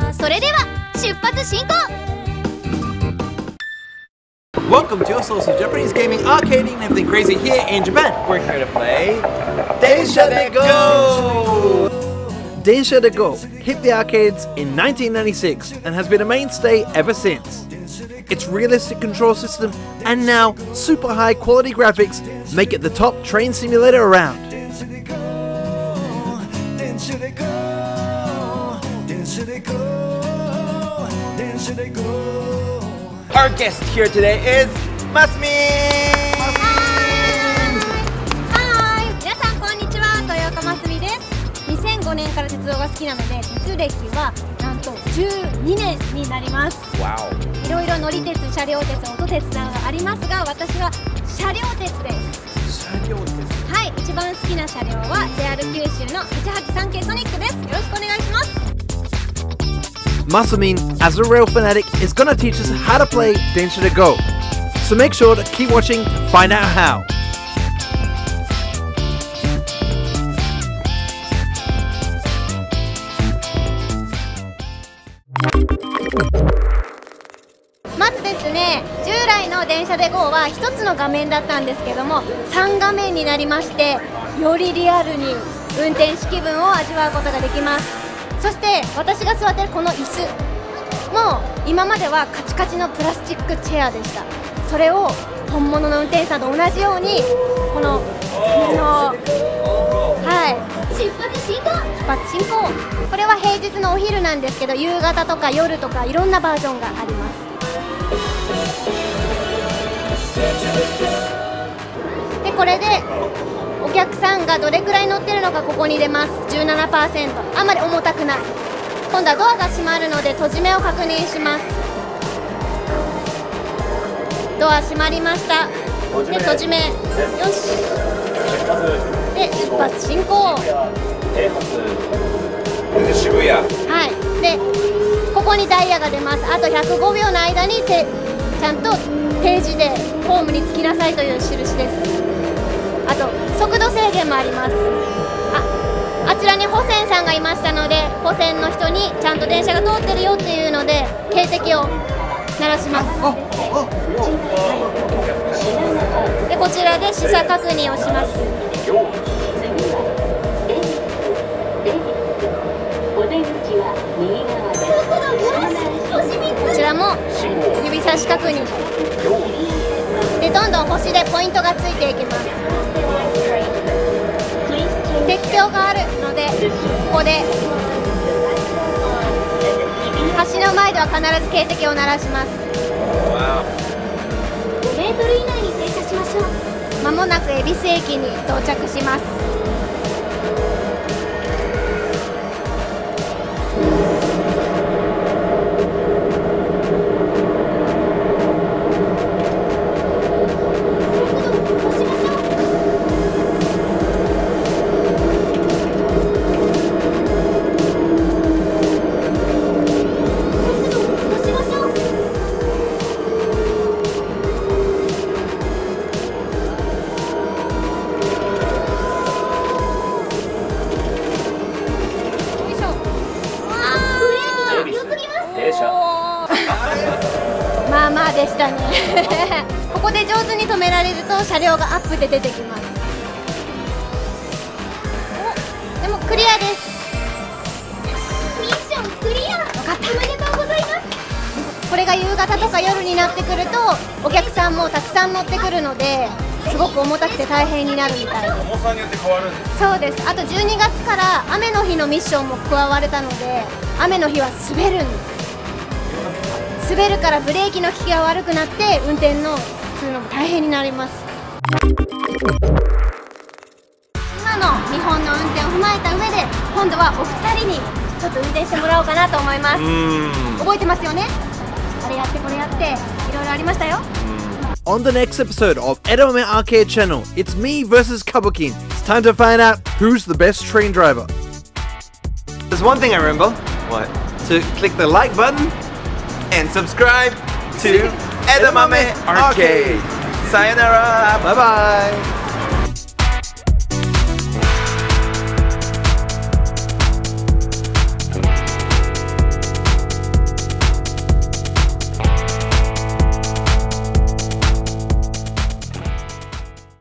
それでは出発進行。 Welcome to your source of Japanese gaming, arcading, and everything crazy here in Japan. We're here to play Densha de Go! Densha de Go hit the arcades in 1996 and has been a mainstay ever since. Its realistic control system and now super high quality graphics make it the top train simulator around. Our guest here today is Masumi! 皆さんこんにちは、豊岡ますみです。2005年から鉄道が好きなので、鉄歴はなんと12年になります。いろいろ乗り鉄、車両鉄、音鉄などがありますが、私は車両鉄です。車両鉄。はい、一番好きな車両は JR 九州の183系ソニックです。よろしくお願いします。 Masamin, as a rail fanatic, is gonna teach us how to play Densha de Go. So make sure to keep watching to find out how. まずですね、従来の電車で GO は1つの画面だったんですけども、3画面になりまして、よりリアルに運転士気分を味わうことができます。そして私が座っているこの椅子も今まではカチカチのプラスチックチェアでした。それを本物の運転手さんと同じようにこの出発進行。これは平日のお昼なんですけど、夕方とか夜とかいろんなバージョンがあります。でこれでお客さんがどれくらい乗ってるのかここに出ます。 17%。 あんまり重たくない。今度はドアが閉まるので閉じ目を確認します。ドア閉まりました。で閉じ目、よし。で出発進行。 渋谷。 はい。でここにダイヤが出ます。あと105秒の間にちゃんと定時でホームに着きなさいという印です。あと速度制限もあります。あちらに保線さんがいましたので、保線の人にちゃんと電車が通ってるよっていうので警笛を鳴らします。でこちらで視差確認をします。こちらも指差し確認で、どんどん星でポイントがついていきます。鉄橋があるので、ここで橋の前では必ず警笛を鳴らします。5メートル以内に停車しましょう。まもなく恵比寿駅に到着します。まあまあでしたねここで上手に止められると車両がアップで出てきます。お、でもクリアです。ミッションクリア。よかった、おめでとうございます。これが夕方とか夜になってくるとお客さんもたくさん乗ってくるので、すごく重たくて大変になるみたいです。 重さによって変わるんです。 そうです。あと12月から雨の日のミッションも加われたので、雨の日は滑るんです。滑るからブレーキの利きが悪くなって運転のするのも大変になります。今の日本の運転を踏まえた上で、今度はお二人にちょっと運転してもらおうかなと思います。覚えてますよね。あれやってこれやっていろいろありましたよ。 On the next episode of Edamame Arcade Channel, it's me versus Kabukin. It's time to find out who's the best train driver. There's one thing I remember. What? To click the like button and subscribe to Edamame Arcade. Sayonara. Bye bye.